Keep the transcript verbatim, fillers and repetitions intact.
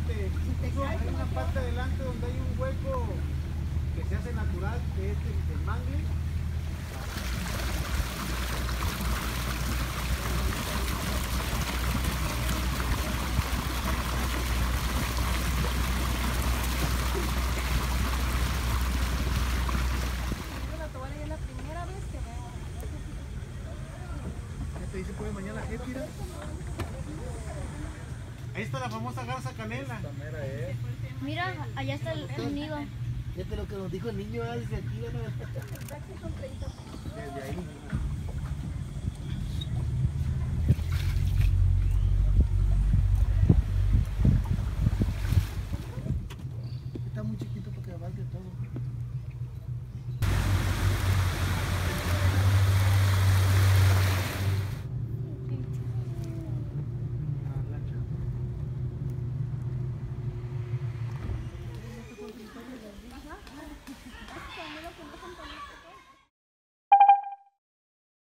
este, hay una parte adelante donde hay un hueco que se hace natural, que es el, el mangle. Te dice pues mañana qué tira. Ahí está la famosa garza canela. Mira, allá está el, el nido. Fíjate lo que nos dijo el niño, desde aquí, ¿no? Desde ahí.